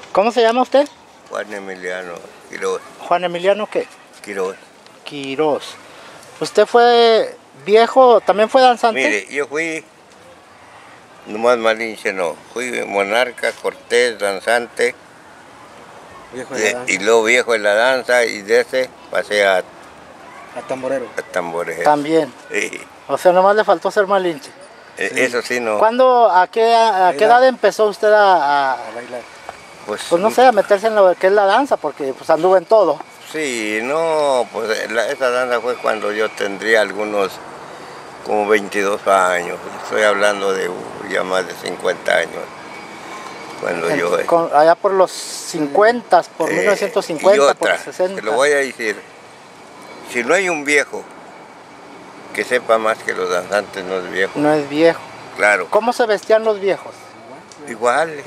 ¿Cómo se llama usted? Juan Emiliano Quiroz. Juan Emiliano, ¿qué? Quiroz. Quiroz. ¿Usted fue viejo, también fue danzante? Mire, yo fui, nomás Malinche no, fui monarca, cortés, danzante, Viejo de la danza. y luego viejo en la danza, y de ese pasé a tamborero. tamborero. También. Sí. O sea, nomás le faltó ser Malinche. Sí. Eso sí no. ¿Cuándo, a qué edad empezó usted A bailar. pues no sé, a meterse en lo que es la danza? Porque pues anduvo en todo. Sí, no, pues esa danza fue cuando yo tendría algunos como 22 años. Estoy hablando de ya más de 50 años. Cuando yo... allá por los 50, por 1950, y otra, por los 60. te lo voy a decir, si no hay un viejo que sepa más que los danzantes, no es viejo. No es viejo. Claro. ¿Cómo se vestían los viejos? Igual,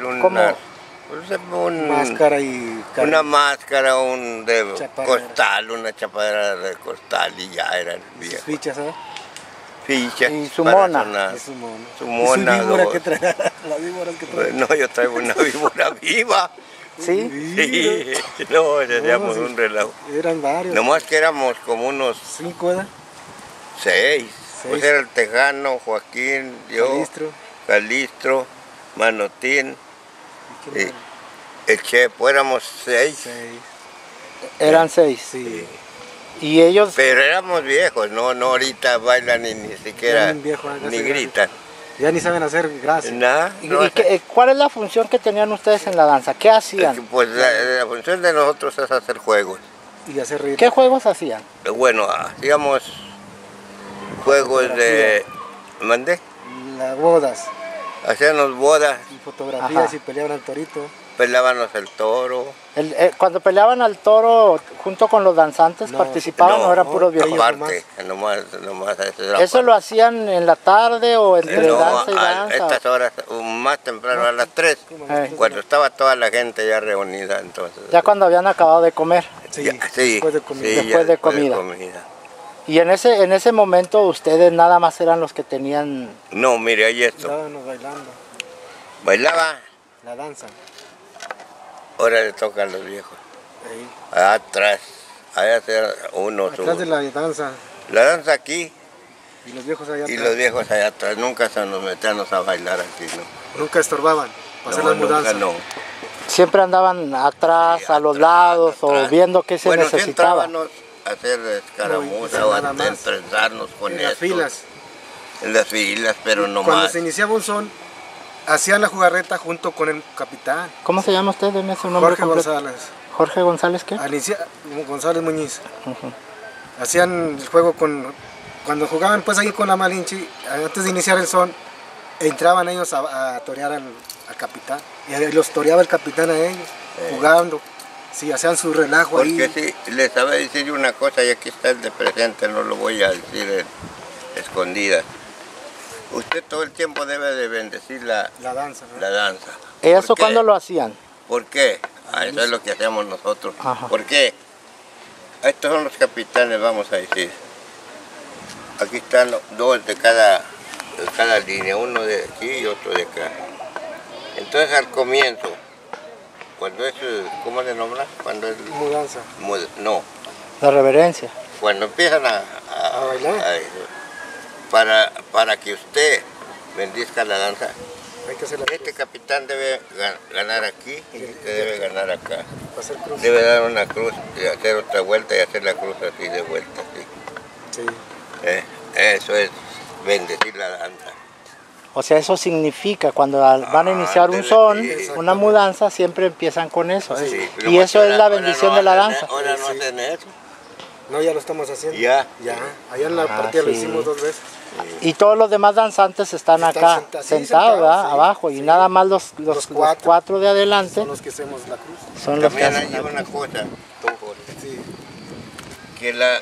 Máscara y... una máscara, de chaparra. costal, una chapadera de costal y ya eran viejos. Fichas, ¿sabes? Fichas. Y su para mona. sonar. Y su mona. Su mona. ¿Y su víbora que trae? La víbora que trae. No, yo traigo una víbora viva. ¿Sí? Sí, no, hacíamos sí. un relajo. Eran varios. Nomás que éramos como unos 5, ¿verdad? 6. Pues era el Tejano, Joaquín, yo, Calistro, Manotín, el Chepo, éramos 6. Eran 6. Sí. Y ellos... Pero éramos viejos, no ahorita bailan ni siquiera, ni gritan. Ya ni saben hacer gracias. Nada. ¿Cuál es la función que tenían ustedes en la danza? ¿Qué hacían? Pues la función de nosotros es hacer juegos. Y hacer reír. ¿Qué juegos hacían? Bueno, hacíamos juegos de... ¿Mandé? Las bodas. Hacíamos bodas. Y fotografías. Ajá. Y peleaban al torito. Peleábamos el toro. Cuando peleaban al toro junto con los danzantes, ¿participaban o eran puros viejos? Aparte, nomás ¿Eso lo hacían en la tarde o entre danza y danza? A estas horas, más temprano, a las 3, cuando estaba toda la gente ya reunida. Entonces, ya cuando habían acabado de comer. Sí, después de comida. Sí, después de comida. Y en ese momento ustedes nada más eran los que tenían... No, mire, ahí esto. Estábamos bailando. Bailaba. La danza. Ahora le toca a los viejos. Ahí. Allá atrás. Allá uno. Atrás de la danza. La danza aquí. Y los viejos allá atrás. Y los viejos allá atrás. Nunca se nos metíamos a bailar aquí, ¿no? Nunca estorbaban para hacer la mudanza. No. Siempre andaban atrás, a los lados, o viendo qué se necesitaba. Entrábamos a hacer escaramuza o a entrenarnos con en esto. las filas. En las filas, pero no Cuando más. se iniciaba un son, hacían la jugarreta junto con el capitán. ¿Cómo se llama usted en ese nombre Jorge completo? González. ¿Jorge González qué? González Muñiz. Hacían el juego cuando jugaban pues ahí con la Malinche, antes de iniciar el son, entraban ellos a torear al capitán. Y los toreaba el capitán a ellos, jugando. Sí, hacían su relajo ahí. Porque si les sabe decir una cosa, y aquí está el de presente, no lo voy a decir escondida. Usted todo el tiempo debe de bendecir la danza, ¿no? La danza. ¿Eso cuándo lo hacían? ¿Por qué? Eso es lo que hacemos nosotros. Ajá. ¿Por qué? Estos son los capitanes, vamos a decir. Aquí están 2 de cada línea, uno de aquí y otro de acá. Entonces al comienzo, cuando es, ¿cómo le nombran? Cuando es mudanza. No. La reverencia. Cuando empiezan a bailar. Para que usted bendizca la danza, este capitán debe ganar aquí y usted debe ganar acá. Debe dar una cruz y hacer otra vuelta y hacer la cruz así de vuelta. ¿Sí? Sí. Eso es bendecir la danza. O sea, eso significa cuando van a iniciar un son, una mudanza, siempre empiezan con eso. Sí, y eso es la bendición de la danza. Ahora no hacen eso. No, ya lo estamos haciendo. Ya. Allá en la partida lo hicimos 2 veces. Y todos los demás danzantes están acá, sentados, ¿verdad? Abajo, y nada más los 4 de adelante son los que hacemos la cruz. Son los que hacen la cruz. Una cosa, que la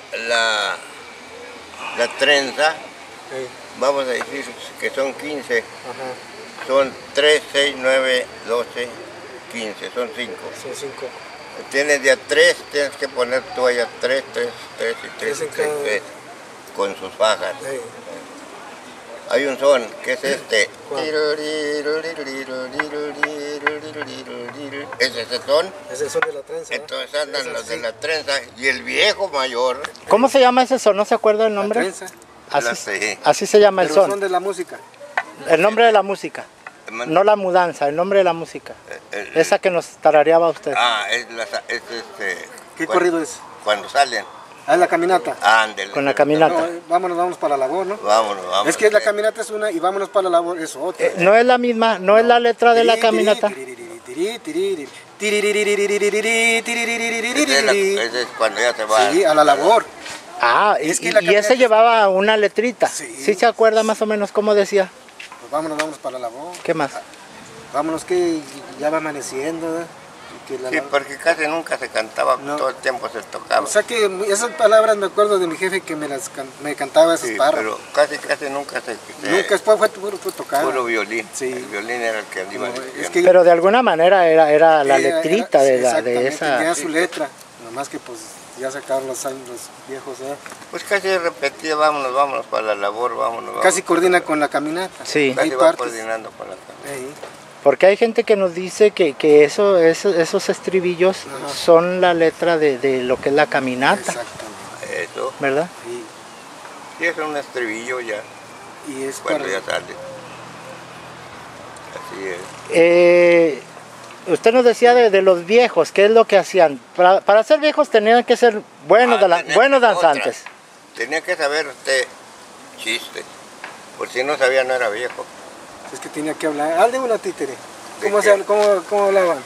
trenza, vamos a decir que son 15, son 3, 6, 9, 12, 15, son 5. Son 5. Tienes de a 3, tienes que poner tú allá 3, 3, 3 y 3, 3, con sus fajas. Hay un son que es este. ¿Es ese son? Es el son de la trenza. Entonces andan los de la trenza y el viejo mayor. ¿Cómo se llama ese son? ¿No se acuerda el nombre? La trenza. Así se llama el Pero son. son de la música. El nombre de la música. No la mudanza, el nombre de la música. Esa que nos tarareaba usted. Ah, es ¿Qué corrido es? Cuando salen. Ah, es la caminata. Ándele. Con la caminata. No, vámonos para la labor, ¿no? Vámonos. Es que la caminata es una y vámonos para la labor es otra. No es la misma, no es la letra de la caminata. Ese es cuando ya se va. Sí, a la labor. Ah, Es que y la ese caminata- llevaba una letrita. Sí. ¿Sí se acuerda más o menos cómo decía? Pues vámonos para la labor. ¿Qué más? Vámonos que ya va amaneciendo, ¿verdad? Y que la Sí, labor- porque casi nunca se cantaba, No. todo el tiempo se tocaba. O sea que esas palabras me acuerdo de mi jefe que me cantaba esos Sí, párrafos. pero casi nunca se Nunca después fue tocar. puro violín. Sí. El violín era el que iba No, diciendo. es que- Pero de alguna manera era la Era- letrita de exactamente, esa. tenía su letra. Nomás que pues ya sacaron los años los viejos, ¿verdad? Pues casi repetía, vámonos para la labor, vámonos. Casi coordina con la caminata. Sí. Casi Hay va partes. coordinando con la cámara. Ahí. Porque hay gente que nos dice que esos estribillos Ajá. son la letra de lo que es la caminata, Exactamente. Eso. ¿verdad? Sí. Sí, es un estribillo ya, Y es cuando para- ya sale. Así es. Usted nos decía de los viejos, ¿qué es lo que hacían? Para ser viejos tenían que ser buenos, Tenía buenos que- danzantes. otra. Tenía que saber usted chistes. Por si no sabía, no era viejo. Es que tenía que hablar. Hable una títere. ¿De ¿Cómo, qué? cómo hablaban?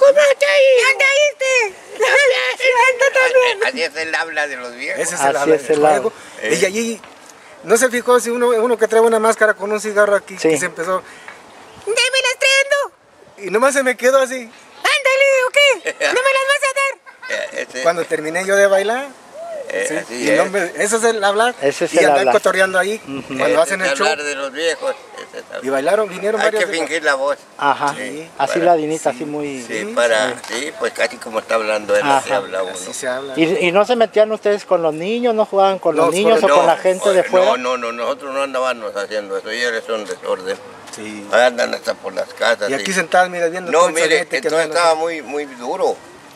Así es el habla de los viejos. Ese es Así el habla es del el habla. juego. Y allí, ¿no se fijó si uno que trae una máscara con un cigarro aquí, Sí. que se empezó, ¡deme las trendo! Y nomás se me quedó así, ¡ándale, o qué! ¡No me las vas a dar! Ese- Cuando terminé yo de bailar, sí, así y el hombre, ese es el hablar, Ese es y el andar hablar. cotorreando ahí, cuando ese hacen es el show, hablar de los viejos. Ese es hablar. y bailaron, vinieron Hay que varios. fingir la voz. Ajá, Sí, así para- ladinita, así muy... Sí, sí, pues casi como está hablando él, así Ajá. habla uno. Así se habla. ¿Y no se metían ustedes con los niños, no jugaban con los No, niños o no, con la gente de fuera? No, nosotros no andábamos haciendo eso, y eres un desorden. Sí. Andan hasta por las casas. Y aquí sentados, mira, viendo No, todo el mire, sonete que entonces andan estaba muy duro.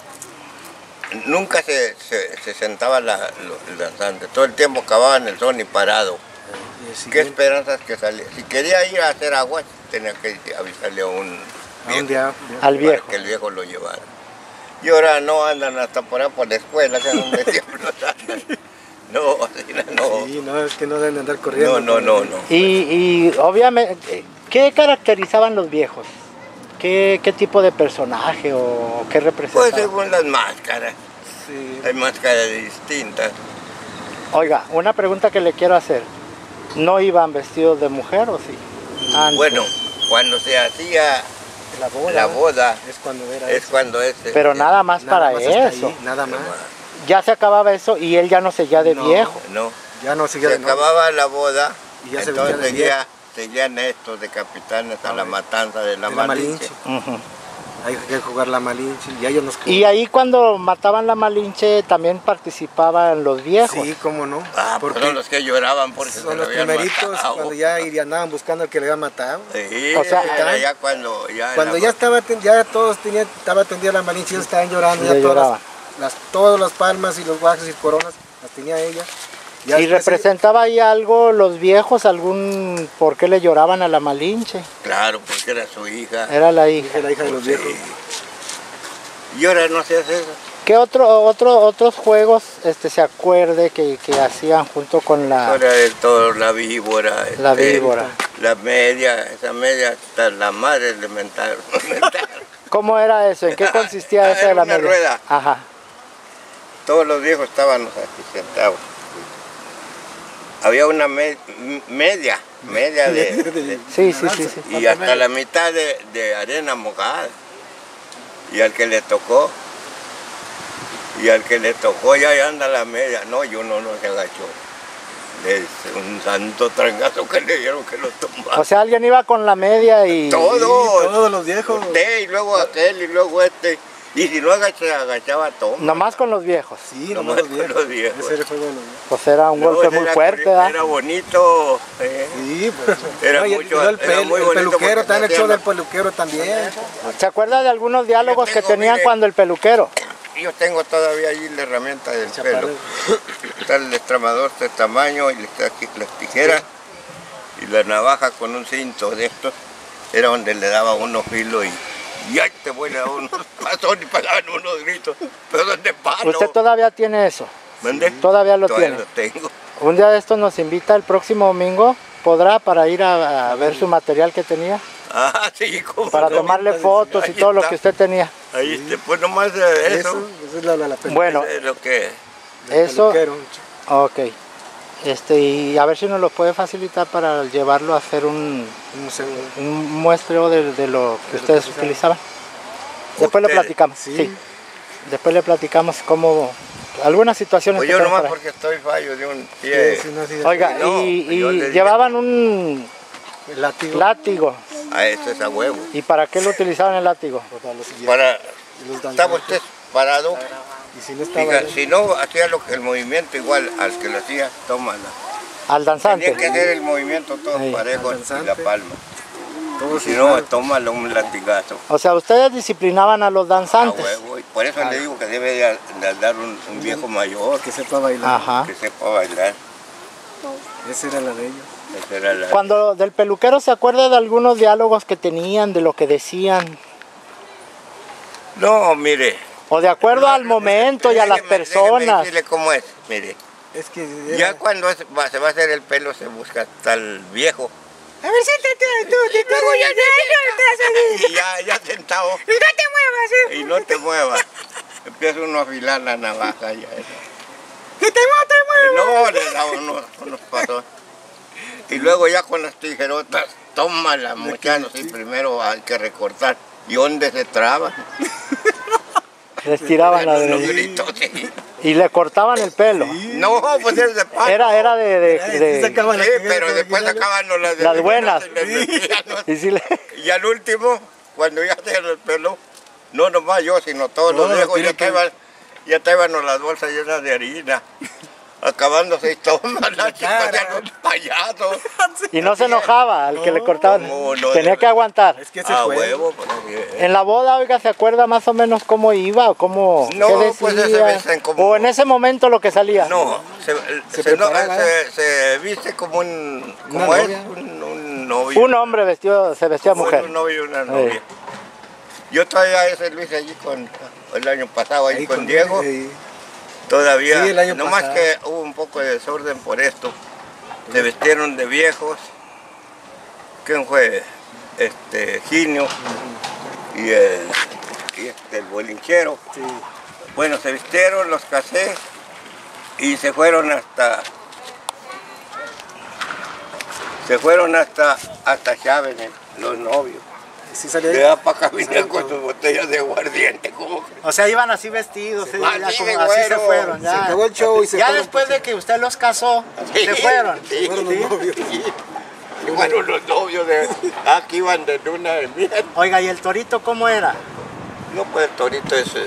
Nunca se sentaba el danzante. Todo el tiempo acababa en el son y parado. así. Y el ¿Qué siguiente, esperanzas que salía? Si quería ir a hacer agua, tenía que avisarle a un a un día, Al viejo. para que el viejo lo llevara. Y ahora no andan hasta por ahí por la escuela, que donde diablos andan. No, no. Sí, no, es que no deben andar corriendo. No. Y obviamente, ¿qué caracterizaban los viejos? ¿Qué tipo de personaje o qué Pues representaban? según las máscaras. Sí. Hay máscaras distintas. Oiga, una pregunta que le quiero hacer. ¿No iban vestidos de mujer o sí? Antes. Bueno, cuando se hacía La boda, la boda, es cuando era es eso. cuando Pero nada más Nada para más hasta eso. ahí, nada más. Ya se acababa eso y él ya no seguía de No. viejo. No, Ya no seguía se de novio. acababa la boda, Y ya se entonces vestía de seguían estos de capitanes a la matanza de la De la Malinche. Malinche. Ujú. Hay que jugar la Malinche y ellos nos Y ahí cuando mataban la Malinche también participaban los viejos. Sí, cómo no. Ah, pues porque son los que lloraban porque se son lo los habían primeritos matado. cuando ya andaban buscando al que le había matado. Sí, O sea, era ya cuando ya Cuando ya todos estaba tendida la Malinche, ellos estaban llorando, Ya ya todas lloraban. todas las palmas y los guajes y coronas las tenía ella. Ya ¿Y después representaba ahí algo los viejos, algún por qué le lloraban a la Malinche? Claro, porque era su hija. Era la ella hija. es la hija de los viejos. Y ahora no se hace eso. ¿Qué otros juegos se acuerde que hacían junto con la, Ahora del toro, la víbora. la víbora? La media, esa media, hasta la madre elemental. ¿Cómo era eso? ¿En qué consistía eso Era de la una media? rueda. Ajá. Todos los viejos estaban aquí sentados. Había una media de Sí. y hasta la mitad de arena mojada. Y al que le tocó, ya anda la media. No, y uno no se agachó. Es un santo trangazo que le dieron que lo tumbaron. O sea, alguien iba con la media y... Todo. Todos los viejos. Usted, y luego aquel, y luego este. Y si no se agachaba todo. Nomás con los viejos. Sí, nomás los viejos. Los viejos. Ese era el juego de los viejos. Pues era un golpe muy fuerte, ¿verdad? Era bonito. Sí, pues. Era No, y mucho, el era muy bonito peluquero, porque también el se show del hacían- peluquero también. ¿Se acuerda de algunos diálogos Yo que tengo, tenían mire. cuando el peluquero? Yo tengo todavía allí la herramienta del Chaparrero. pelo. Está el destramador de tamaño y está aquí las tijeras y la navaja con un cinto de estos. Era donde le daba unos filos y ¡ay! Te vuela unos pasos y pagaban unos gritos. Pero ¿dónde palo? ¿Usted todavía tiene eso? ¿Mande? Todavía lo Todavía tiene. lo tengo. Un día de estos nos invita el próximo domingo, ¿podrá para ir a ver su material que tenía? Ah, sí, como Para no. tomarle fotos y Ahí todo lo está. que usted tenía. Ahí está, pues nomás eso. Eso es la peluquera. Bueno, Es lo que... eso, Peluquero. ok. Y a ver si nos lo puede facilitar para llevarlo a hacer un muestreo de lo que ustedes utilizaban. Después le Ustedes, platicamos, sí. sí. Después le platicamos cómo, algunas situaciones Pues que yo tenemos nomás por ahí. porque estoy fallo de un pie. Sí, no, sí, Oiga, No, y yo le- llevaban un el látigo. látigo. A este es a huevo. ¿Y para qué lo utilizaban el látigo? Para los siguientes. Para... Los Estaba danzantes. usted parado. Y si no estaba Diga, él, si no hacía el movimiento igual al que lo hacía, tómala. Al danzante. Tenía que hacer el movimiento todo Sí, parejo al y danzante. la palma. todos Si no, igual. tómalo un latigazo. O sea, ustedes disciplinaban a los A danzantes. huevo. Y por eso le digo que debe de dar un viejo mayor Que sepa bailar. Ajá. que sepa bailar. Esa era la de ellos. Esa era la... Cuando del peluquero se acuerda de algunos diálogos que tenían, de lo que decían, No, mire. o de acuerdo al momento y a las Déjeme personas. decirle cómo es, mire. Es que Ya cuando se va a hacer el pelo se busca hasta el viejo. A ver, siéntate tú, te luego ya estás aquí. Y ya sentado Y no te muevas, ¿eh? y no te muevas. Empieza uno a afilar la navaja ya. Que te muevas. No, le da unos pasos. Y luego ya con las tijerotas, toma la muchacha, y primero hay que recortar. ¿Y dónde se traba? Les tiraban la Los de... gritos, sí. Y le cortaban el pelo. No, pues es de paso. Era de... Sí, sacaban Sí, las tijeras pero después originales. sacaban Las buenas. Y Y sí le... al último, cuando ya hacían el pelo, no nomás yo, sino todos los Todos viejos, tienen que- ya traían las bolsas llenas de harina. Acabándose y toman la chica de los payasos. Y no se enojaba al que le cortaban. no, Tenía no. que aguantar. Es que ese A fue. huevo, pues, así es. En la boda, oiga, ¿se acuerda más o menos cómo iba o cómo No, qué pues, decía? se visten como- O en ese momento lo que salía. No, Se no, preparaba, se viste como un... Una ¿Cómo es? novia. Un novio. Un hombre se vestía Como mujer. Un novio y una novia. Yo todavía ese Luis allí el año pasado, ahí con Diego. Sí. Todavía, Sí, el año nomás pasado. que hubo un poco de desorden por esto. Se vistieron de viejos. ¿Quién fue? Ginio y el bolinchero. Sí. Bueno, se vistieron, los casé y se fueron hasta Chávez, los novios. Sí salía De ahí. allá para acá venían con sus botellas de aguardiente, como que... O sea, iban así vestidos, Sí, ya así como de así se güero. fueron. Se Ya, acabó el show y se ya fueron, después de que usted los casó, se fueron. Sí, fueron los novios. Y bueno, los novios de aquí iban de luna de miel. Oiga, ¿y el torito cómo era? No, pues el torito es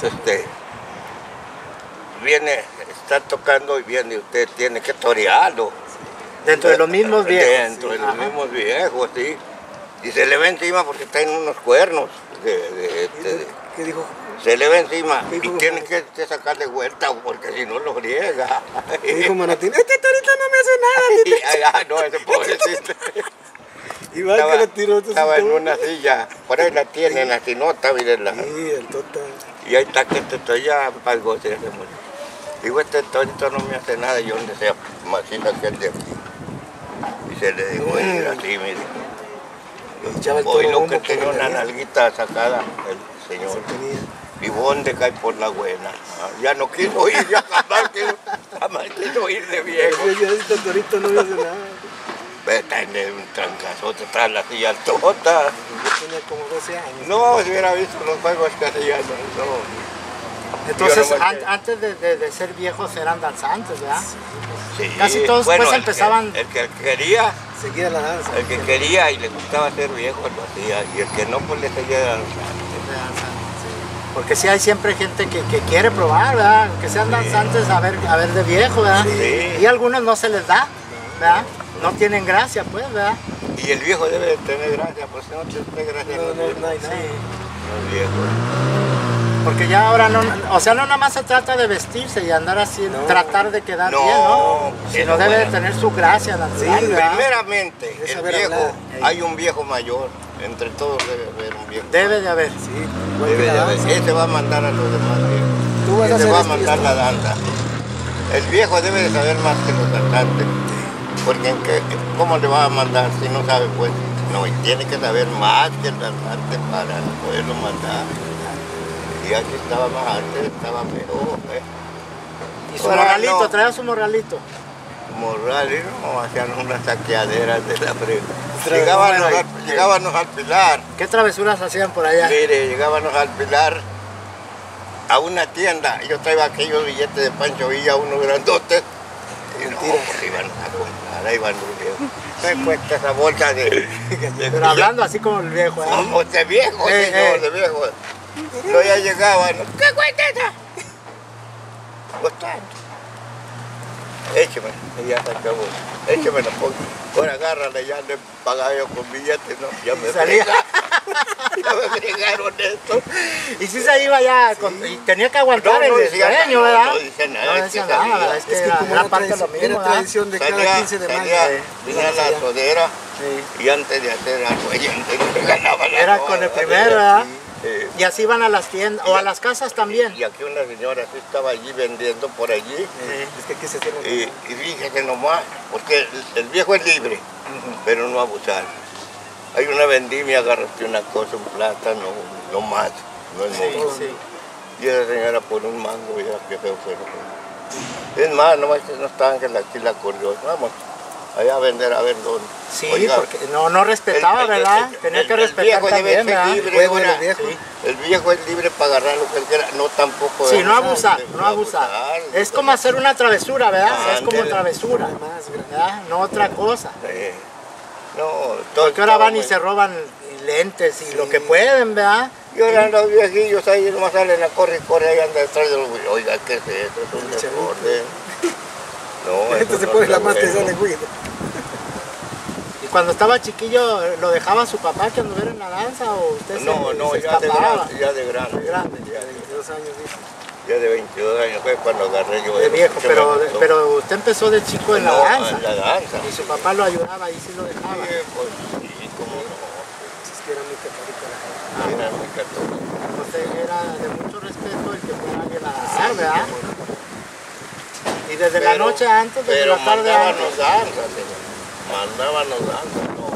viene, está tocando y viene, usted tiene que torearlo. Dentro de los mismos viejos. Dentro de los mismos viejos, sí. Y se le ve encima porque está en unos cuernos. ¿Qué dijo? Se le ve encima ¿Qué y dijo? tiene que sacarle vuelta porque si no lo riega. ¿Qué dijo Manatín? Este torito no me hace nada. No, ese pobrecito. Y va que le tiró otro Estaba en cinturón. una silla, por ahí la tienen, así nota, mírenla. Sí, el tota. Y ahí está que estoy ya para el goce, se murió. Digo, este torito no me hace nada, yo donde sea machina que el de aquí. Y se le dijo, mira, así, mire. Echaba el Hoy toro lo humo que por tenía la una nariz. nalguita sacada, el señor. Se tenía. Y bonde cae por la buena. Ya no quiso ir, ya jamás quiso ir de viejo. Yo decía, este torito no me hace nada. Está en un trancazote, está en la silla tota. Yo tenía como 12 años. No, si hubiera visto los juegos castellanos, no. Entonces, Yo no me- antes de ser viejos eran danzantes, ¿verdad? Sí, Casi todos, pues, el empezaban- El que quería, Seguía la danza. el que quería y le gustaba ser viejo lo hacía. Y el que no, pues le seguía danzando. Porque sí hay siempre gente que quiere probar, ¿verdad? Que sean danzantes a ver de viejo, ¿verdad? Sí. Y a algunos no se les da, ¿verdad? No tienen gracia, pues, ¿verdad? Y el viejo debe de tener gracia, pues si no tiene gracia No hay nada. el viejo. Porque ya ahora no, o sea, no nada más se trata de vestirse y andar así, tratar de quedar bien, ¿no? Sino debe de tener su gracia natural, ¿verdad? Primeramente, Es el saber viejo, hablar. hay un viejo mayor, entre todos debe haber un viejo. Debe de haber. Sí, igual Debe que de la haber. danza. Ese va a mandar a los demás viejos. Tú vas a Ese hacer va a esto y mandar esto. la danza. El viejo debe de saber más que los danzantes. Porque ¿cómo le va a mandar si no sabe? Pues no, y tiene que saber más que el danzante para poderlo mandar. Y aquí estaba más antes, estaba mejor. Y su Ahora morralito, no. traía su morralito. Morrales, no, hacían unas saqueaderas de la frega. Bueno, Llegábamos al Pilar. ¿Qué travesuras hacían por allá? Mire, llegábamos al Pilar a una tienda. Yo traía aquellos billetes de Pancho Villa, unos grandotes. Y no, pues iban a comprar, ahí van los viejos. Me cuesta esa bolsa de Pero hablando así como el viejo, ¿eh? como de viejo, señor, de viejo. No, ya llegaban. ¿Qué cuesta esa? Pues tanto. Écheme, y ya se acabó. Écheme la poca. Ahora agárrale, ya le pagaba yo con billetes, ¿no? Ya me Salía. ya me fregaron esto. Y si se iba ya, y tenía que aguantar el sueño, ¿verdad? No dice nada, No es decía que salía. nada, es que Es que era, como era era, parte de lo mismo, era ¿verdad? tradición de cada 15 de mayo. Venía la sodera Sí. y antes de hacer algo, ella le ganaba la Era soda, con el ¿verdad? primero, ¿verdad? Sí. Y así iban a las tiendas, o a las casas también. Y aquí una señora sí estaba allí vendiendo por allí. Es que aquí se tiene Y fíjese nomás, porque el viejo es libre, pero no abusar. Hay una vendimia, agarraste una cosa, un plátano, no más, no es mucho. Sí. Y esa señora por un mango, ya que feo fue. Es más, nomás que no estaban que aquí la corrió. Vamos, allá a vender a ver dónde. Sí, Oiga, porque no respetaba, ¿verdad? Tenía que respetar viejo debe también, ser ¿verdad? libre, Juego de ahora. los viejos. Sí. El viejo es libre para agarrar lo que él quiera, no tampoco. Sí, de no abusar, no abusar. Es como hacer una travesura, ¿verdad? Es como Ándele. travesura, más grande. Ah. ¿verdad? No otra cosa. No, todo Porque ahora estaba van y muy- se roban lentes y lo que pueden, ¿verdad? Y ahora los viejillos ahí nomás salen a corre y corre, ahí anda detrás de los... Oiga, ¿qué es eso? Es un deporte. No, Esto eso se no pone está la más que bueno. sale, güey. Y cuando estaba chiquillo, ¿lo dejaba su papá que anduviera en la danza o usted se Ya de escapaba? grande, ya de grande. De grande. Ya, 22 años, dice. ya de 22 años fue cuando agarré yo. De viejo, que me gustó. pero usted empezó de chico en la No, danza. en la danza. Y su papá lo ayudaba y sí lo dejaba. Sí, pues, sí, cómo no. Es que era muy católico la gente. Era muy católico. Entonces era de mucho respeto el que fuera alguien a danzar, ¿verdad? Y desde la noche antes, desde pero la tarde mandábamos antes. danza, señor. Mandábamos danza, no.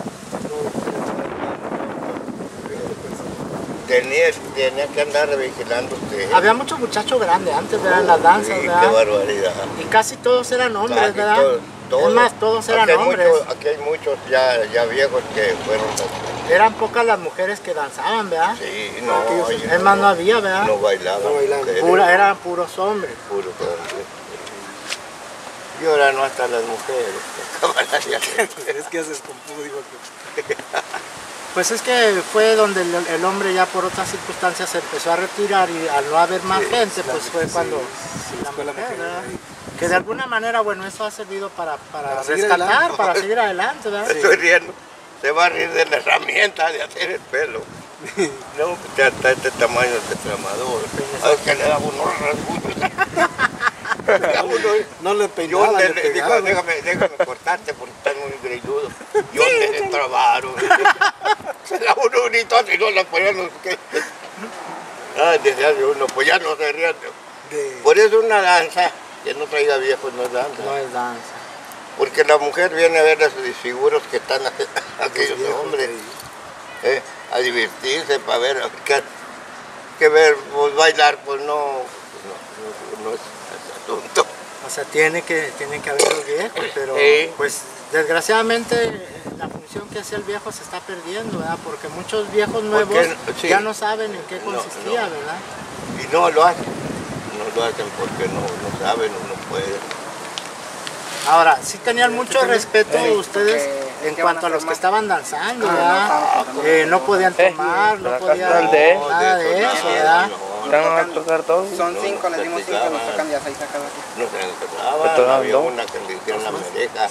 Tenía que andar vigilando usted. Había muchos muchachos grandes antes, ¿verdad? En las danzas, Sí, qué ¿verdad? barbaridad. Y casi todos eran hombres, Casi ¿verdad? todos. Es más, todos eran Aquí hay hombres. aquí hay muchos ya viejos que fueron. Eran pocas las mujeres que danzaban, ¿verdad? Sí, no. Es más, no había, ¿verdad? No bailaban. No bailaban. mujeres, Eran puros hombres. puros hombres. Y ahora no hasta las mujeres. Es que ya se descompuso, digo que. Pues es que fue donde el hombre ya por otras circunstancias se empezó a retirar y al no haber más gente, pues fue cuando la fue la mujer, mujer, ¿verdad? ahí. Que de alguna manera, bueno, eso ha servido para seguir rescatar, adelante. para seguir adelante, ¿verdad? Estoy riendo. Se va a reír de la herramienta de hacer el pelo. No, pues ya está este tamaño el detramador. A ver que le da unos rasguños. No le Yo peinaban, le dijo, pegaban. déjame cortarte porque estás muy greñudo. ¿Y dónde se trabaron? Se da uno bonito y no la ponían los que... Ah, decía uno, pues ya no se rían. Por eso una danza, que no traiga viejos no es danza. No es danza. Porque la mujer viene a ver a sus disfiguros que están aquellos hombres, a divertirse, para ver, que ver, pues bailar, pues no es asunto. O sea, tiene que haber los viejos, pero pues desgraciadamente la función que hacía el viejo se está perdiendo, ¿verdad? Porque muchos viejos nuevos sí. ya no saben en qué No, consistía, no. ¿verdad? Y no lo hacen porque no saben o no pueden. Ahora, sí tenían mucho respeto Sí. ustedes en cuanto a los que estaban danzando, ¿verdad? No podían tomar, no podían nada de eso, ¿verdad? ¿Están a tocar todos? Son 5, les dimos 5, nos tocan ya 6 a cada uno. No se encerraban, había una que le hicieron la mereja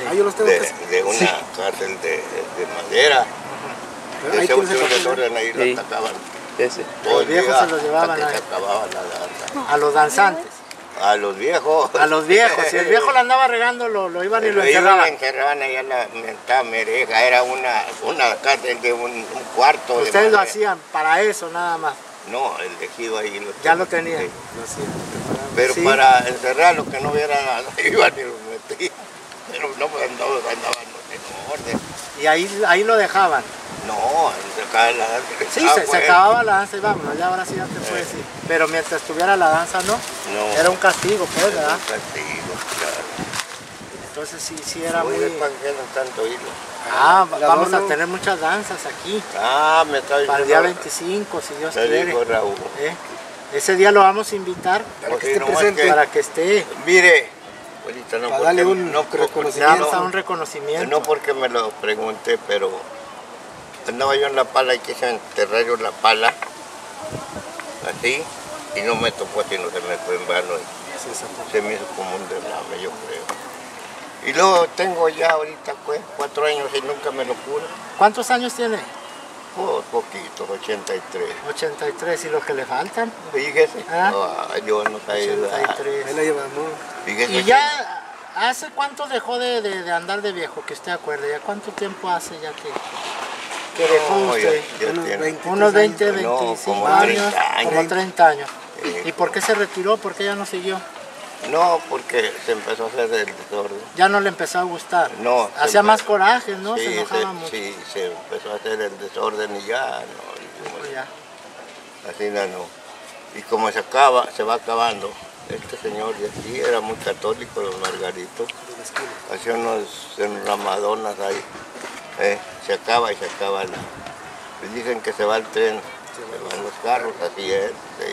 de una cárcel de madera. Ese último desorden ahí lo atacaban. Los viejos se los llevaban ahí. Se acababa la danza. A los danzantes. A los viejos. A los viejos. Si el viejo la andaba regando, lo iban y lo encerraban. Lo encerraban ahí a la mentada mereja. Era una cárcel de un cuarto. Ustedes lo hacían para eso nada más. No, el tejido ahí lo ya lo tenían. Sí. Pero sí, para encerrar los que no vieran nada, iban y los metían. Pero no andaban en orden. ¿Y ahí lo dejaban? No, se acababa la danza. Sí, se acababa la danza y vámonos, ya ahora sí ya te puedes ir. Pero mientras estuviera la danza, ¿no? No. Era un castigo, pues, ¿verdad? Un castigo, claro. Entonces sí era muy... ¿Para qué no tanto hilo? Vamos a tener muchas danzas aquí. Me está diciendo. Para el día 25, si Dios quiere. Dijo Raúl. Ese día lo vamos a invitar para que esté presente. Para que esté. Mire, ahorita no, para darle un reconocimiento. Un reconocimiento. No porque me lo pregunté, pero andaba yo en la pala y quise enterrar yo la pala, así, y no me topó, sino se me fue en vano. Se me hizo como un derrame, yo creo. Y luego tengo ya ahorita pues 4 años y nunca me lo curo. ¿Cuántos años tiene? Poquitos, 83. 83, ¿y los que le faltan? Fíjese, yo no sabía. 83. Ahí la llevamos. Fíjese. ¿Y ya hace cuánto dejó de andar de viejo, que usted acuerde? ¿Ya cuánto tiempo hace ya que dejó usted? Unos 20, 25 años, como 30 años. ¿Y por qué se retiró? ¿Por qué ya no siguió? No, porque se empezó a hacer el desorden. ¿Ya no le empezó a gustar? No. Hacía más coraje, ¿no? Sí, se enojaba mucho. Sí, se empezó a hacer el desorden y ya no. Ya. Así no. Y como se va acabando, este señor de aquí era muy católico, don Margarito. Hacía unos enramadonas ahí. Se acaba y se acaba la... Les dicen que se va el tren, se van los carros, así es.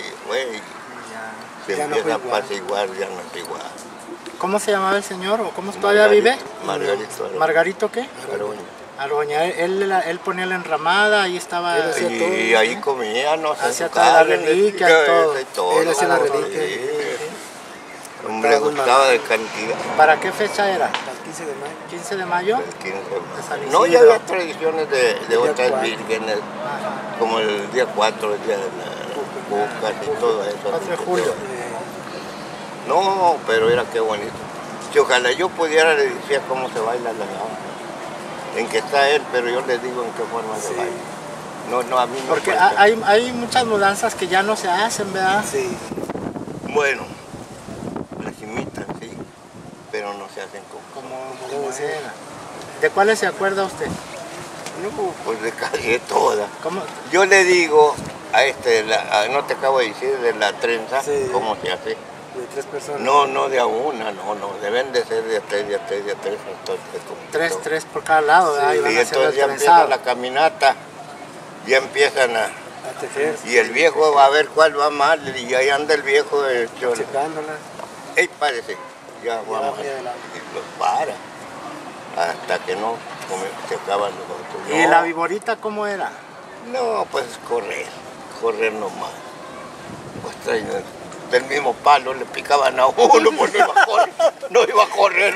Se empieza a apaciguar, ya no es igual. ¿Cómo se llamaba el señor o cómo todavía vive? Margarito. ¿Margarito qué? Aroña. Aroña. Él ponía la enramada, ahí estaba... Y ahí comía, no sé. Hacía toda la reliquia, todo. Él hacía la reliquia. Hombre, le gustaba de cantidad. ¿Para qué fecha era? El 15 de mayo. ¿15 de mayo? El 15 de mayo. No, ya había tradiciones de otras vírgenes, como el día 4, el día de la Cucas y todo eso. 4 de julio. No, pero era qué bonito. Si ojalá yo pudiera, le decía cómo se baila la danza. En que está él, pero yo le digo en qué forma se baila. No, a mí no. Porque hay muchas mudanzas que ya no se hacen, ¿verdad? Sí. Bueno, las imitan, sí, pero no se hacen como era. ¿De cuáles se acuerda usted? No, pues de casi todas. ¿Cómo? Yo le digo a no te acabo de decir de la trenza, cómo se hace. De 3 personas. No de a una, no, deben de ser de a 3, entonces, 3 por cada lado, ¿verdad? Sí, y entonces ya empieza la caminata, ya empiezan a tejer. Y el viejo va a ver cuál va mal, y ahí anda el viejo checándola. Parece, ya vamos, y los para, hasta que no se acaban los otros. ¿Y la viborita cómo era? No, pues correr nomás. Pues del mismo palo le picaban a uno porque no iba a correr.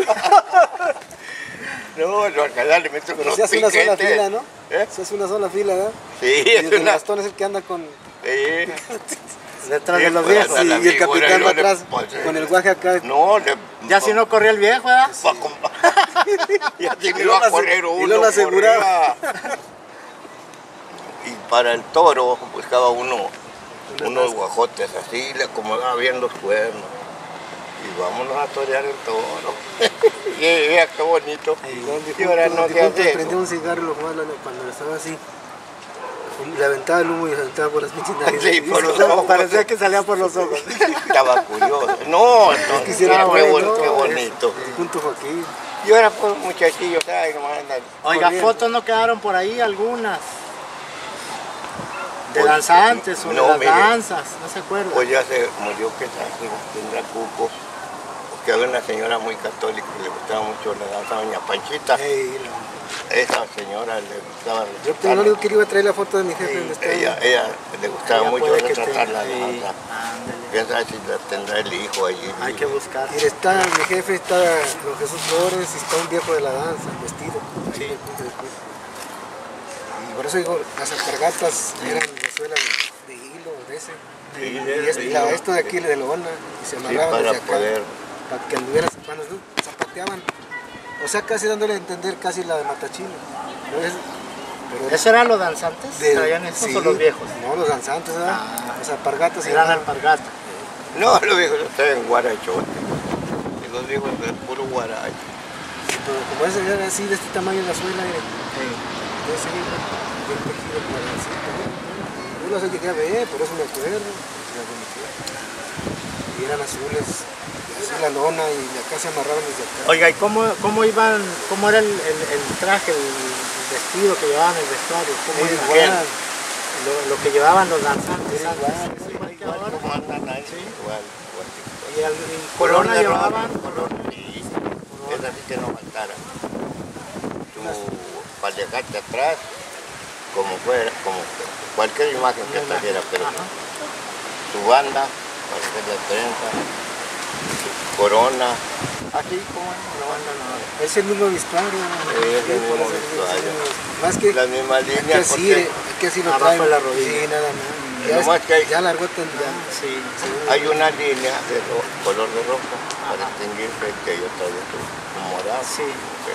No, lo alcalá le meten unos piquetes. Se hace una sola fila, ¿no? Se hace una sola fila, ¿verdad? Sí, y el bastón es el que anda con... Detrás de los viejos. Sí, y el capitán va atrás, con el guaje acá. No, ya si no corría el viejo, ¿verdad? Ya si me iba a correr uno. Y no lo aseguraba. Y para el toro buscaba unos guajotes así, le acomodaba bien los cuernos. Y vámonos a torear el toro. Y vea qué bonito. Y ahora no se hace. Prendía un cigarro y lo fumaba cuando estaba así. Le aventaba el humo y se aventaba por las pinches narices. Sí, por los ojos. Parecía que salía por los ojos. Estaba curioso. No, entonces, qué bonito. Junto Joaquín. Y ahora pues muchachillos, ay, nomás andan. Oiga, fotos no quedaron por ahí algunas. De danzantes o de las danzas, ¿no se acuerda? Pues ya se murió, que tendrá cuco. Porque había una señora muy católica que le gustaba mucho la danza, doña Panchita. esa señora le gustaba. Yo lo único que iba a traer la foto de mi jefe. Ella le gustaba mucho retratar la danza. Piensa si la tendrá el hijo allí. Hay que buscar. Y está, mi jefe está don Jesús Flores y está un viejo de la danza, vestido. Sí. Y por eso digo, las alpargatas eran de suela de hilo, de ese. Y esto de aquí de lona, y se amarraban para desde acá, poder... para que anduvieran, cuando zapateaban, o sea, casi dándole a entender casi la de Matachino. ¿Eso eran los danzantes? ¿Traían estos o los viejos? No, los danzantes, ¿verdad? Las alpargatas. Eran alpargatas. No, los viejos estaban guarachotes. Y los viejos eran puro guaracho. Sí, pero como ese era así, de este tamaño la suela, de ese libro, bien tejido con la lancita. Yo las llegué a ver, por eso me acuerdo. Y eran azules, así la lona, y acá se amarraban desde acá. Oiga, ¿y cómo era el traje, el vestido que llevaban, el vestuario? ¿Cómo igual. Lo que llevaban los danzantes. Igual como andan ahí. Igual. Y corona llevaban. Corona, sí. Es así que no faltara. Tu paliacate atrás, como fuera, como cualquier imagen que trajera, pero tu banda, cualquier de trenza, corona, así como la banda no. Es el mismo vestuario. Es el mismo vestuario. Más que las mismas líneas. que así lo abajo traen. de la rodilla. Sí, nada más. Ya largó tendrán. Sí. Hay una línea de color de rojo para distinguirse que yo todavía un morado. Sí.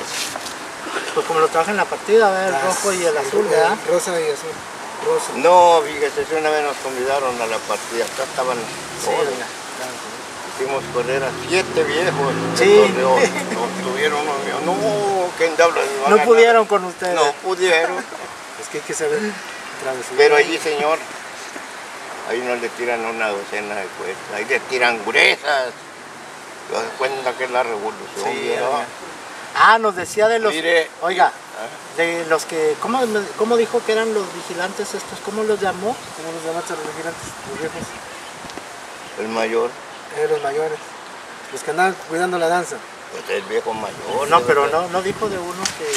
Pues como lo traje en la partida, el rojo y el azul, ¿verdad? Rosa y azul. Rosa. No, fíjese, si una vez nos convidaron a la partida, acá estaban todos. Hicimos correr a 7 viejos. Sí. Nos tuvieron unos míos. No, ¿quién diablos iba a No ganar? pudieron con ustedes. No pudieron. Es que hay que saber travesura. Pero allí, señor, ahí no le tiran una docena de cuestas, ahí le tiran gruesas. ¿Te das cuenta que es la revolución? Sí, nos decía de los... Mire, oiga, de los que... ¿Cómo dijo que eran los vigilantes estos? ¿Cómo los llamó? ¿Cómo los llamaste a los vigilantes? Los viejos. El mayor. Los mayores. Los que andaban cuidando la danza. Pues el viejo mayor. No, pero no dijo de unos que...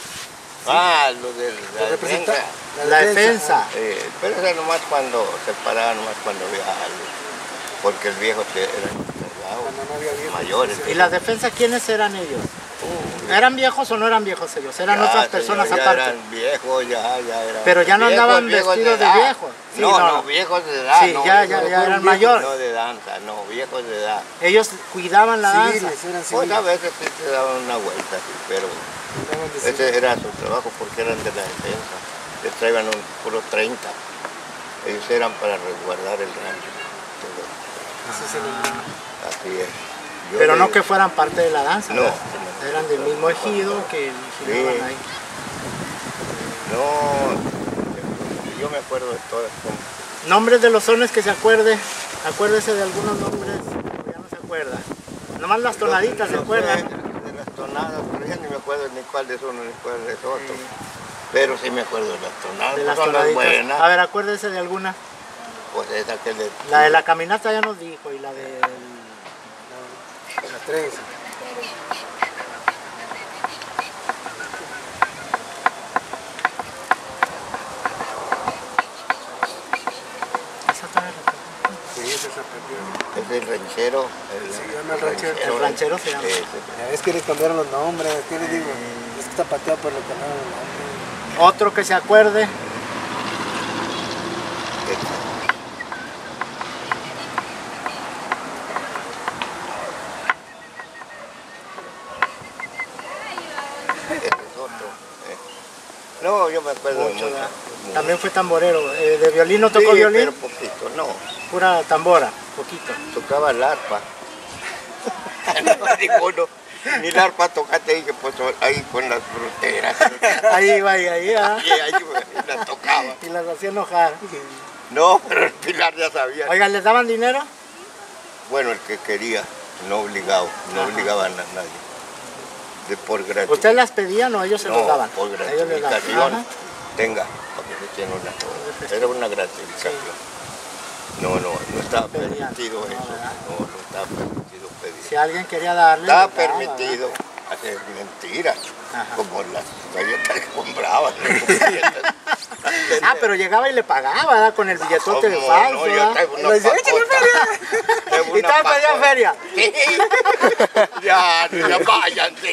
Lo de la defensa. La defensa. Pero eso nomás cuando se paraban, nomás cuando había algo. Porque el viejo era encargado. Cuando no había viejos. Mayores. ¿Y la defensa quiénes eran ellos? ¿Eran viejos o no eran viejos ellos? ¿Eran otras personas ya aparte? Eran viejos, ya eran. Pero ya no andaban vestidos de viejos. Sí, no, viejos de edad. Sí, no, ya eran mayores. No de danza, no, viejos de edad. Ellos cuidaban la danza. Eran Pues civiles. a veces sí se daban una vuelta, sí, pero ese era su trabajo porque eran de la defensa. Les traían un puro 30. Ellos eran para resguardar el rancho. Así es. Pero no que fueran parte de la danza. No. Eran del mismo ejido que vigilaban ahí. No, yo me acuerdo de todas. Nombres de los sones que se acuerde. Acuérdese de algunos nombres, pero ya no se acuerda. Nomás las tonaditas se acuerdan. De las tonadas, pero ya ni me acuerdo ni cuál es uno ni cuál es otro. Pero sí me acuerdo de las tonadas. De las son las tonaditas. buenas. A ver, acuérdese de alguna. Pues esa que le... La de la caminata ya nos dijo y la de... La trenza. Sí, esa se perdió. Es el ranchero. Se llama el ranchero. El ranchero se llama. Ya ves que le cambiaron los nombres, ¿qué les digo? Es que está pateado por lo que no los nombres. Otro que se acuerde. No, yo me acuerdo Mucho, mucho. También fue tamborero. ¿De violín no tocó Sí, violín? pero poquito, no. Pura tambora, poquito. Tocaba el arpa. No, ninguno. Ni el arpa tocaste ahí, que pues ahí con las fruteras. Ahí iba, ahí. Ahí las tocaba. Y las hacía enojar. No, pero el Pilar ya sabía. Oigan, ¿les daban dinero? Bueno, el que quería, no obligado, no obligaban a nadie. De por gratificación. ¿Ustedes las pedían o ellos se los daban? Por Ellos les daban. gratificación. Ajá. Tenga, para que se echen una cosa. Era una gratificación. No estaba permitido eso. No estaba permitido pedir. Si alguien quería darle... Estaba les daba, permitido. ser mentira. Ajá. Como las galletas que compraban. Pero llegaba y le pagaba, ¿verdad? Con el billetote ¿Cómo falso, no? Yo ¿verdad? traigo una Le decía, "Échale pacota". Traigo Y una tal pedía pacota. feria. Sí. Ya váyanse.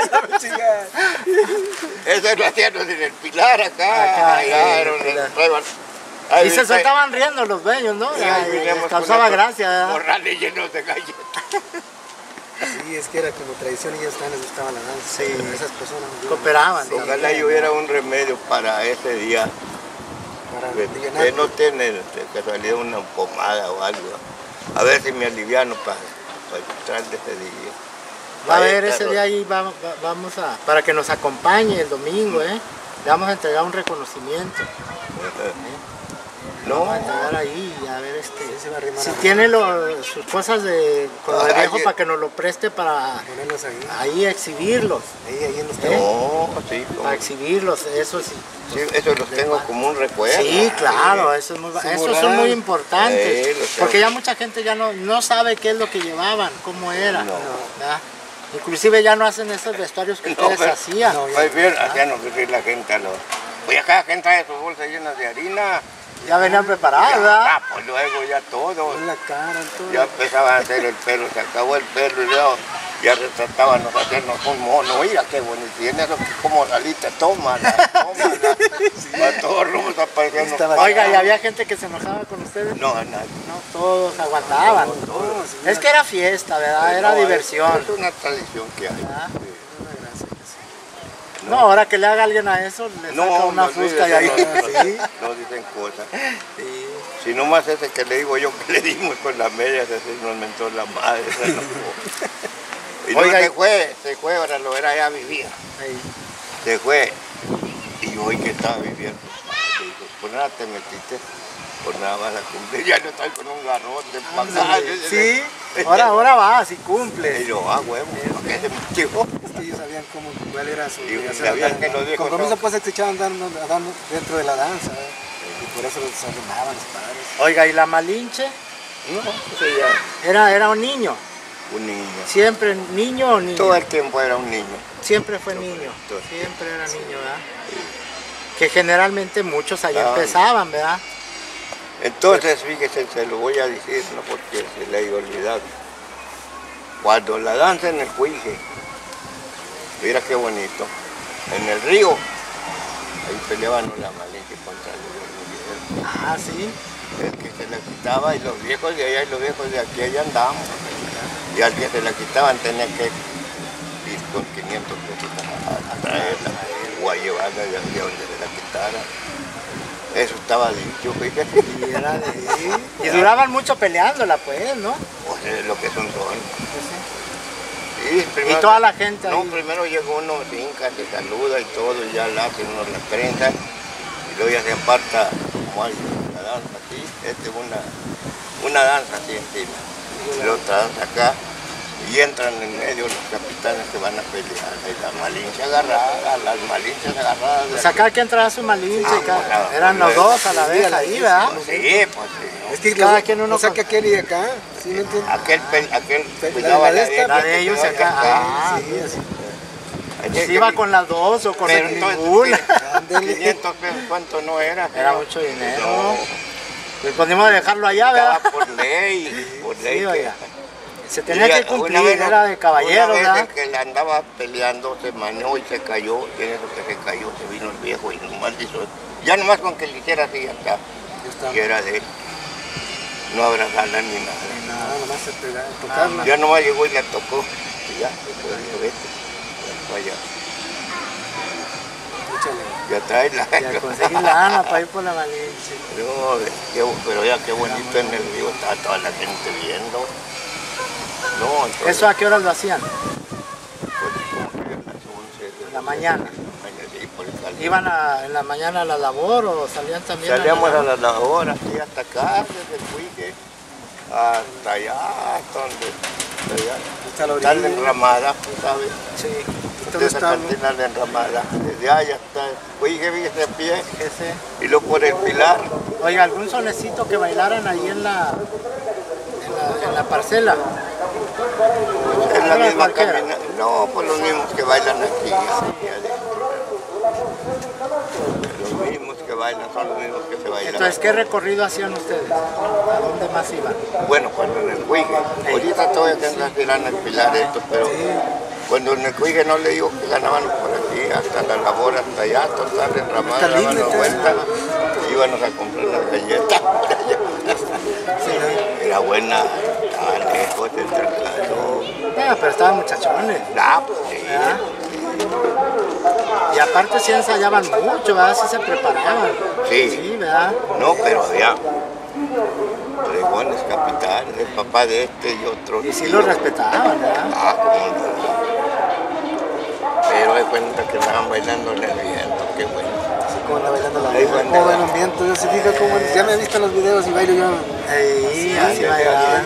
Eso lo hacían en el Pilar acá. Acá, Era en el Pilar. traían- Y ahí se está- soltaban riendo los dueños, ¿no? y ahí Les veníamos con causaba esos gracia, ¿verdad? morrales llenos de galletas. Sí, es que era como tradición y ellos también les gustaba la danza. Sí. Pero esas personas Cooperaban. Ojalá yo hubiera un remedio para ese día. para Que alivianar. no tiene de casualidad una pomada o algo. A ver si me aliviano para entrar de ese día. Va a ver, ese día ahí vamos a... Para que nos acompañe el domingo, ¿eh? Le vamos a entregar un reconocimiento. No, Vamos a entregar ahí y a ver se va a arrimar si a- tiene sus cosas con lo de viejo Ay, para que nos lo preste para ponerlos ahí. ahí exhibirlos. Ahí en los no, sí, como- Para exhibirlos, eso sí. sí, eso los tengo como un recuerdo. Sí, claro, eso es muy, esos son muy importantes. Sí, los tengo. Porque ya mucha gente ya no sabe qué es lo que llevaban, cómo era. No. ¿verdad? Inclusive ya no hacen esos vestuarios que ustedes pero- hacían. no, Pues bien, hacían ocurrir la gente a los... Oye, acá gente trae sus bolsas llenas de harina. Ya venían preparados, ¿verdad? Ya, pues luego ya todo. en la cara, en todo. Ya empezaban a hacer el pelo, se acabó el pelo y luego ya retratábamos a hacernos un mono. Mira qué bonito. Y en eso como salita, tómala. A todos rumos apareciendo. Oiga, ¿y había gente que se enojaba con ustedes? No, a nadie. No, todos aguantaban. Es que era fiesta, ¿verdad? Era No, diversión. Es una tradición que hay. ¿verdad? Sí. No, ahora que le haga alguien a eso, le saca una fusca y ahí. No dicen cosas. Sí. Si nomás ese que le digo yo que le dimos con las medias, ese nos mentó la madre. Se enojó. Y no, Oiga, se fue, ahora lo era, ya vivía. Ahí. Se fue. Y hoy que estaba viviendo, le dijo, pues nada te metiste, pues nada vas a cumplir. Ya no estoy con un garrote para acá. Sí, ahora va, si Y cumple. yo, huevo, ¿por qué se metió? Es que ellos sabían cuál era su Y obligación. sabían que los viejos compromiso no- pues se echaban dando dentro de la danza. Y por eso los arrimaban los padres. Oiga, ¿y la Malinche? No, pues ya, Era un niño. un niño. ¿Siempre niño o niña? Todo el tiempo era un niño. Siempre fue niño. todo. Siempre era niño, ¿verdad? Que generalmente muchos ahí Ah. empezaban, ¿verdad? Entonces, fíjese, se lo voy a decir, no porque se le haya olvidado. Cuando la danza en el Cuije, mira qué bonito, en el río, ahí peleaban la Malinche contra los viejos. Ah, sí. El que se la quitaba y los viejos de allá y los viejos de aquí, allá andábamos. Y al que se la quitaban tenía que ir con 500 pesos a traerla o a llevarla de donde se la quitara. Eso estaba dicho, fíjate. Y, era y duraban mucho peleándola, pues, ¿no? Pues es lo que son. Y toda la gente ahí. No, primero llegó uno, brinca, se saluda y todo, y ya la hacen uno la prensa, y luego ya se aparta como hay una danza así, una danza así encima, y la otra danza acá, y entran en medio los capitanes que van a pelear, y la Malinche agarrada, las Malinches agarradas. Pues acá hay que entrar a su Malinche, Ah, eran los dos a la vez sí, ahí, ¿verdad? Pues sí, pues sí. Es que Cada quien uno o sea que aquel y acá, ¿sí me entiendes? Aquel la cuidaba de esta, la de ellos que acá. quedaba Ah, Sí, así. pues iba con las dos o con Pero ninguna. entonces, 500 pesos, ¿cuánto no era? Era mucho dinero. No, Pues podíamos dejarlo allá, ¿verdad? estaba por ley, Sí, que- oiga. Se tenía Y que una cumplir, vez, era de caballero, una vez ¿verdad? el que le andaba peleando se maneó y se cayó, y en eso que se cayó se vino el viejo y nomás hizo, ya nomás con que le hiciera así ya está, y era de él. No abrazarla ni nada. No, nomás se pegaba, tocarla. Ya nomás llegó y la tocó, y ya, después dijo, vete, ya fue allá. Échale. Ya tráela. Ya conseguí lana para ir por la Malinche. No, pero ya qué bonito en el río, estaba toda la gente viendo. No, entonces, ¿Eso a qué horas lo hacían? pues, como que a las 11 de la mañana. Sí, por el calor. ¿Iban en la mañana a la labor o salían también? Salíamos a la hora, así hasta acá, desde el Cuije, hasta allá, hasta donde, hasta allá. Hasta la Está la orilla. enramada, ¿sabes? Sí. ¿Dónde Esa está? cantina la enramada, desde allá hasta el Cuije, fíjese a pie, Ese. y luego por el Pilar. Oiga, ¿algún sonecito que bailaran ahí en la parcela? En la Una misma cualquiera. caminata, No, pues los mismos que bailan aquí. Los mismos que bailan son los mismos que se bailan. Entonces, ¿qué recorrido hacían ustedes? ¿A dónde más iban? Bueno, cuando en el Cuije. Ahorita todavía tendrán que ir a espilar esto, pero cuando en el Cuije no le digo que ganaban por aquí, hasta la labor, hasta allá, total, enramada, daban la vuelta, íbamos a comprar las galletas por allá. Era buena, estaban lejos del traslado. Pero estaban muchachones. Ah, pues sí. Y aparte sí ensayaban mucho, ¿verdad? Sí se preparaban. Sí. Sí, ¿verdad? No, pero había pregones capitales, el papá de este y otro. Y sí lo respetaban, ¿verdad? Ah, cómo no. Pero de cuenta que estaban bailando en el viento, qué bueno. Así como anda bailando la Ahí vida. van Como de bailan el viento, yo se fija como ya me he visto en los videos y bailo yo. Sí, así bailaban.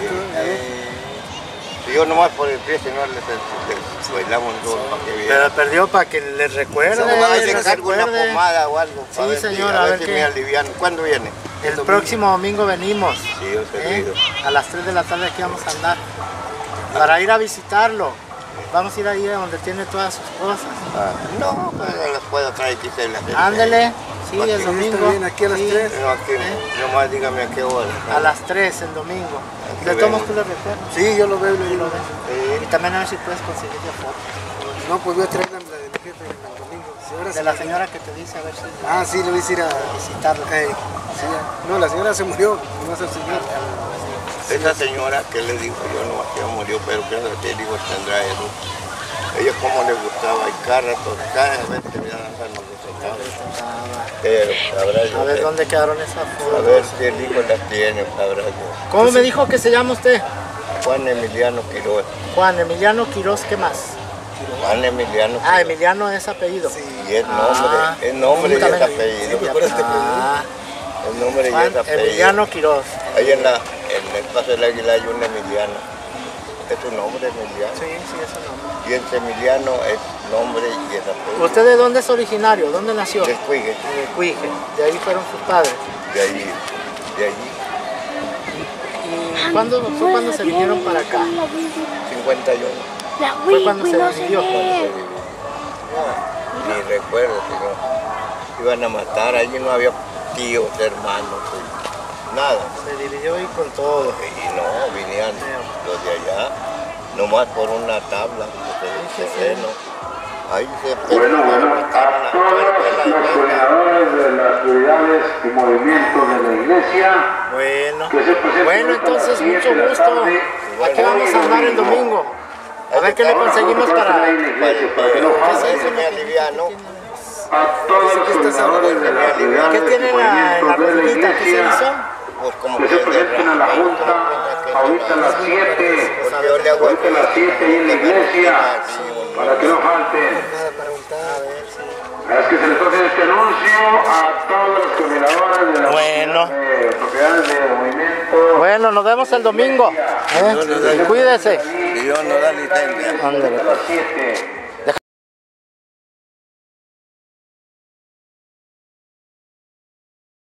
Yo nomás por el pie, si no les bailamos todos para que Pero vieran. perdió para que les recuerde. Ahí les les cargo una recuerde. pomada o algo. Sí, señor, a ver si qué. me alivian. ¿Cuándo viene? El próximo domingo venimos. Sí, yo sé. A las 3 de la tarde aquí vamos a andar. Para ir a visitarlo. Vamos a ir ahí a donde tiene todas sus cosas. No, pues yo las puedo traer aquí. Ándele. Sí, el Aquí domingo. está bien, aquí a las Sí, 3. No, aquí, nomás dígame a qué hora. A las 3 el domingo. Aquí ¿Le tomas vemos. tú le recuerdas? Sí, yo lo veo. Sí, lo ves. Y también a ver si puedes conseguir la foto. No, pues voy a traer la de mi jefe el domingo. Si ahora De sí- la señora que te dice, a ver si Ah, sí, le voy a ir a visitarlo. sí, ya. No, la señora se murió, nomás el señor. Esa señora que le dijo, yo no que murió, pero qué hijos tendrá eso. Ella como le gustaba y cada rato, cada vez que me danza nos gustaba. Pero sabrá yo. A ver que- dónde quedaron esas A fotos. ver si el hijo las tiene, sabrá yo. ¿Cómo me dijo que se llama usted? Juan Emiliano Quiroz. Juan Emiliano Quiroz, ¿qué más? Juan Emiliano Ah, Quiroz. Emiliano es apellido. Y es nombre, es nombre y es apellido. Ah, Es nombre y Juan es apellido. Emiliano Quiroz. Ahí en el Paso del Águila hay un Emiliano. Es su nombre, Emiliano. Sí, sí, eso no. Y el Emiliano es nombre y es apellido. ¿Usted de dónde es originario? ¿Dónde nació? De Cuije, De Cuije. De ahí fueron sus padres. de allí, de allí. ¿Y cuándo fue cuando se vinieron para acá? 51. Fue cuando se dividió. Ni recuerdo, sino iban a matar, allí no había tíos, hermanos, nada. Se dividió y con todo. Y no, vinían los de allá, nomás por una tabla, de terreno. Ahí se Bueno, a todos los coordinadores de las actividades y movimientos de la iglesia. Bueno, Que se presenten bueno, a las entonces 7 mucho de la gusto. tarde. Aquí vamos a andar el domingo. A ver qué le conseguimos para... se me aliviano. A todos los coordinadores de las actividades ¿Qué tiene y en la movimientos de la rodillita? ¿Qué se iglesia. hizo? Pues como Que se presenten a la junta ahorita a las 7. Porque yo le hago Ahorita a las 7 ahí en la iglesia. Para que no falten. Es que se les hace este anuncio a todos los coordinadores de la Bueno. propiedades de movimiento. Bueno, nos vemos el domingo. Cuídese. Dios nos da licencia. Ándale. A las 7.